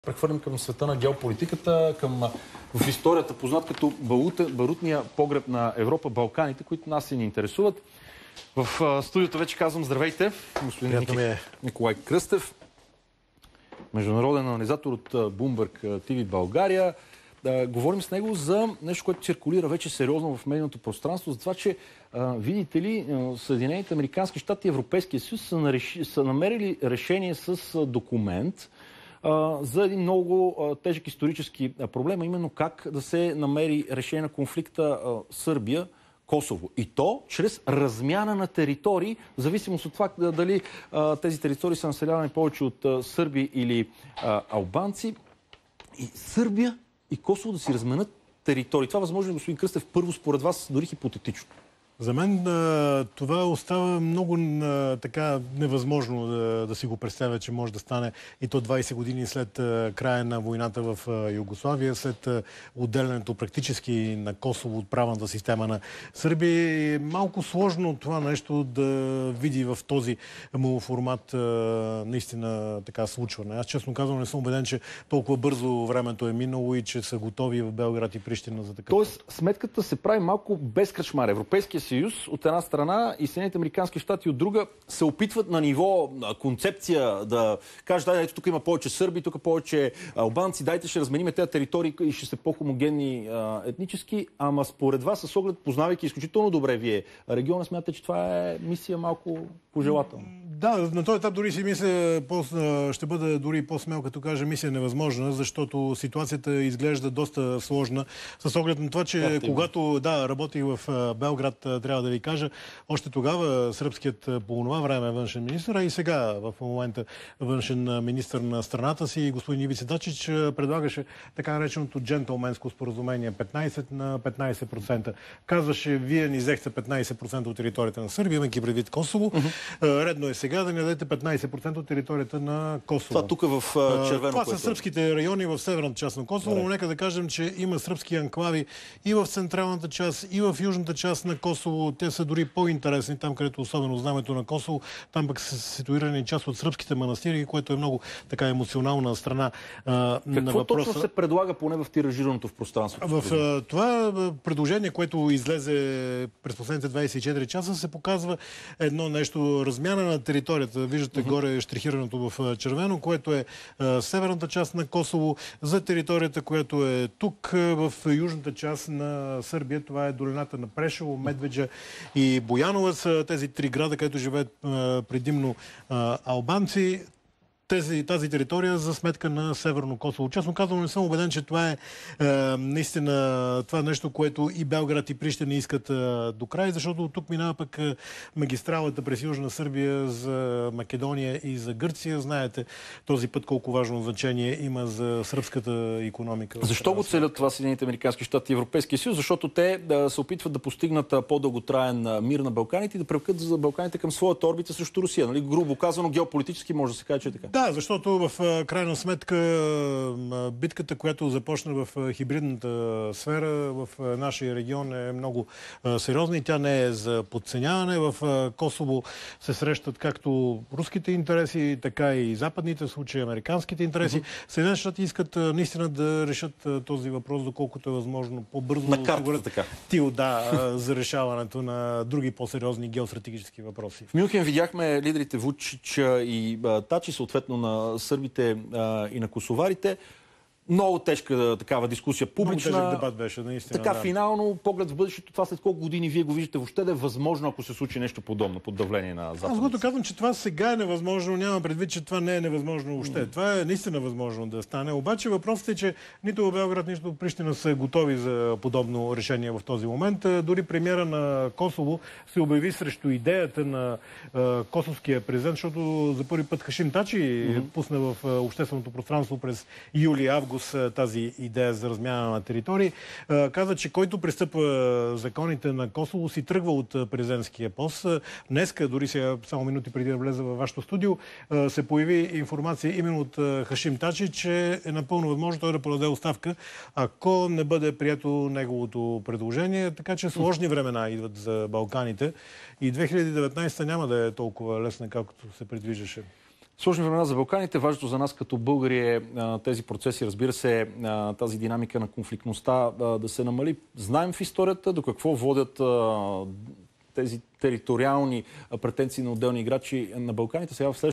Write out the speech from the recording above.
Прехвърлим към света на геополитиката, в историята, познат като барутния погреб на Европа, Балканите, които нас се ни интересуват. В студиото вече казвам здравейте, господин Николай Кръстев, международен анализатор от Bloomberg TV България. Говорим с него за нещо, което циркулира вече сериозно в медийното пространство, за това, че видите ли, Съединените американски щати и Европейския съюз са намерили решение с документ за един много тежък исторически проблем, именно как да се намери решение на конфликта Сърбия-Косово. И то чрез размяна на територии, в зависимост от това дали тези територии са населявани повече от сърби или албанци. И Сърбия и Косово да си разменят територии. Това възможно, господин Кръстев, първо според вас дори хипотетично? За мен това остава много така невъзможно да си го представя, че може да стане и то 20 години след края на войната в Югославия, след отделянето практически на Косово от правната система на Сърбия. Е малко сложно това нещо да види в този му формат наистина така случване. Аз честно казвам не съм убеден, че толкова бързо времето е минало и че са готови в Белград и Прищина за такъв. Тоест сметката се прави малко без кръчмар. Европейския съюз от една страна и Съединените американски щати от друга се опитват на ниво концепция да кажат, ето тук има повече сърби, тук повече албанци, дайте ще размениме тези територии и ще са по-хомогенни етнически, ама според вас, с оглед, познавайки изключително добре вие региона, смятате, че това е мисия малко пожелателна? Да, на този етап дори си мисля, ще бъде дори по-смел, като кажа мисия невъзможна, защото ситуацията изглежда доста сложна. С оглед на това, че когато работих в Белград, трябва да ви кажа, още тогава сръбският по това време външен министър, а и сега в момента външен министър на страната си, господин Ивица Дачич, предлагаше така нареченото джентълменско споразумение 15 на 15%. Казваше, вие ни взехте 15% от територията на Сърбия, имайки предвид Косово. Редно е сега да ни дадете 15% от територията на Косово. Това тук в червено. Това са сръбските райони в северната част на Косово, но нека да кажем, че има сръбски анклави и в централната част, и в южната част на Косово. Те са дори по-интересни, там където особено знамето на Косово, там пък са ситуирани част от сръбските манастири, което е много така емоционална страна на въпроса. Какво точно се предлага поне в тиражираното в пространството? В това предложение, което излезе през последните 24 часа, се показва едно нещо, размяна на територията. Виждате горе штрихираното в червено, което е северната част на Косово, за територията, която е тук в южната част на Сърбия. Това е долината на Прешево, Медведжа и Бояновъц, са тези три града, където живеят предимно албанци. Тази територия за сметка на Северно Косово. Честно казвам, не съм убеден, че това е наистина това нещо, което и Белград и Прищина искат до край, защото тук минава пък магистралата през Южна Сърбия за Македония и за Гърция. Знаете този път колко важно значение има за сръбската икономика. Защо го целят това Съединените американски щати и Европейския съюз? Защото те се опитват да постигнат по-дълготраен мир на Балканите и да привлекат за Балканите към своята орбита срещу Русия. Нали? Грубо казано, геополитически може да се каже, че е така. Да, защото в крайна сметка битката, която започна в хибридната сфера в нашия регион е много сериозна и тя не е за подценяване. В Косово се срещат както руските интереси, така и западните, в случаи американските интереси. Съединените щати искат наистина да решат този въпрос, доколкото е възможно по-бързо на картата, така. За решаването на други по-сериозни геостратегически въпроси. В Мюнхен видяхме лидерите Вучич и Тачи, съответно на сърбите и на косоварите. Много тежка такава дискусия, публична. Много тежък дебат беше, наистина. Така, финално, поглед в бъдещето, това след колко години вие го виждате въобще да е възможно, ако се случи нещо подобно, под давление на Запад? Аз го казвам, че това сега е невъзможно, няма предвид, че това не е невъзможно въобще. Това е наистина възможно да стане. Обаче въпросът е, че нито в Белград, нито в Прищина са готови за подобно решение в този момент. Дори премиера на Косово се обяви срещу идеята на косовския президент, защото за първи път Хашим Тачи пусна в общественото пространство през юли-август тази идея за размяна на територии. Каза, че който пристъпва законите на Косово, си тръгва от президентския пост. Днеска, дори сега, само минути преди да влезе във вашето студио, се появи информация именно от Хашим Тачи, че е напълно възможно той да подаде оставка, ако не бъде прието неговото предложение. Така че сложни времена идват за Балканите и 2019 няма да е толкова лесна, както се предвиждаше. Сложни времена за Балканите. Важното за нас като българи е тези процеси, разбира се, тази динамика на конфликтността да се намали. Знаем в историята до какво водят тези териториални претенции на отделни играчи на Балканите. Сега в